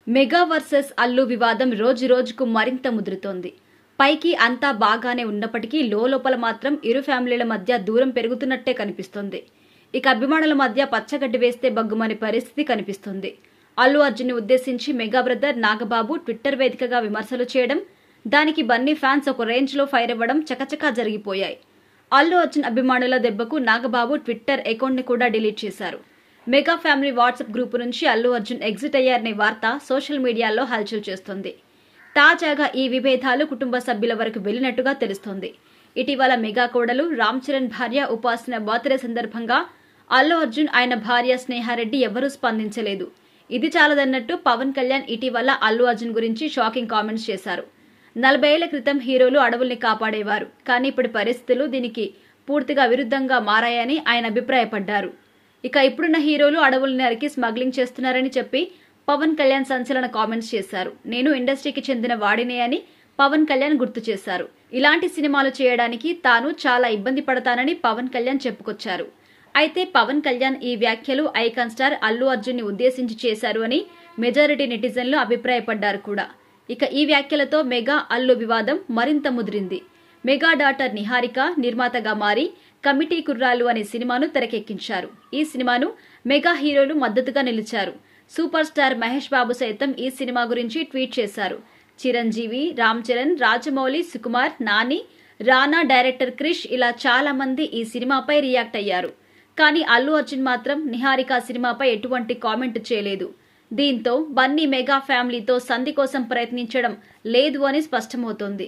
Mega versus Allu వివాదం రోజురోజుకు మరింత ముదురుతోంది. పైకి అంతా బాగానే ఉన్నప్పటికీ లోపల మాత్రం ఇరు ఫ్యామిలీల మధ్య దూరం పెరుగుతున్నట్టే కనిపిస్తోంది. ఇక అభిమానుల మధ్య పచ్చగడ్డి వేస్తే బగ్గుమనే పరిస్థితి కనిపిస్తోంది. అల్లు అర్జున్ ని ఉద్దేశించి మెగా బ్రదర్ నాగబాబు ట్విట్టర్ వేదికగా విమర్శలు చేయడం, దానికి బన్నీ ఫ్యాన్స్ ఒక రేంజ్ లో ఫైర్ అవ్వడం చకచకా జరిగిపోయాయి. అల్లు అర్జున్ అభిమానుల దెబ్బకు నాగబాబు ట్విట్టర్ అకౌంట్ ని కూడా డిలీట్ చేశారు. మెగా ఫ్యామిలీ వాట్సాప్ గ్రూపు నుంచి అల్లు అర్జున్ ఎగ్జిట్ అయ్యారనే వార్త సోషల్ మీడియాలో హల్చల్ చేస్తోంది. తాజాగా ఈ విభేదాలు కుటుంబ సభ్యుల వరకు వెళ్లినట్టుగా తెలుస్తోంది. ఇటీవల మెగా కోడలు రామ్ చరణ్ భార్య ఉపాసన బర్త్డే సందర్భంగా అల్లు అర్జున్ ఆయన భార్య స్నేహారెడ్డి ఎవరూ స్పందించలేదు. ఇది చాలదన్నట్టు పవన్ కళ్యాణ్ ఇటీవల అల్లు అర్జున్ గురించి షాకింగ్ కామెంట్స్ చేశారు. 40 ఏళ్ల క్రితం హీరోలు అడవుల్ని కాపాడేవారు, కానీ ఇప్పుడు పరిస్థితులు దీనికి పూర్తిగా విరుద్ధంగా మారాయని ఆయన అభిప్రాయపడ్డారు. ఇక ఇప్పుడున్న హీరోలు అడవుల్ని నరికి స్మగ్లింగ్ చేస్తున్నారని చెప్పి పవన్ కళ్యాణ్ సంచలన కామెంట్స్ చేశారు. నేను ఇండస్ట్రీకి చెందిన వాడినే అని పవన్ కళ్యాణ్ గుర్తు చేశారు. ఇలాంటి సినిమాలు చేయడానికి తాను చాలా ఇబ్బంది పడతానని పవన్ కళ్యాణ్ చెప్పుకొచ్చారు. అయితే పవన్ కళ్యాణ్ ఈ వ్యాఖ్యలు ఐకాన్ స్టార్ అల్లు అర్జున్ ని ఉద్దేశించి చేశారు అని మెజారిటీ నెటిజన్లు అభిప్రాయపడ్డారు కూడా. ఇక ఈ వ్యాఖ్యలతో మెగా అల్లు వివాదం మరింత ముదిరింది. మెగా డాటర్ నిహారిక నిర్మాతగా మారి కమిటీ కుర్రాళ్ళు అనే సినిమాను తెరకెక్కించారు. ఈ సినిమాను మెగా హీరోలు మద్దతుగా నిలిచారు. సూపర్ స్టార్ మహేష్ బాబు సైతం ఈ సినిమా గురించి ట్వీట్ చేశారు. చిరంజీవి, రామ్ చరణ్, రాజమౌళి, సుకుమార్, నాని, రానా, డైరెక్టర్ క్రిష్ ఇలా చాలా మంది ఈ సినిమాపై రియాక్ట్ అయ్యారు. కానీ అల్లు అర్జున్ మాత్రం నిహారిక సినిమాపై ఎటువంటి కామెంట్ చేయలేదు. దీంతో బన్నీ మెగా ఫ్యామిలీతో సంధి కోసం ప్రయత్నించడం లేదు అని స్పష్టమవుతోంది.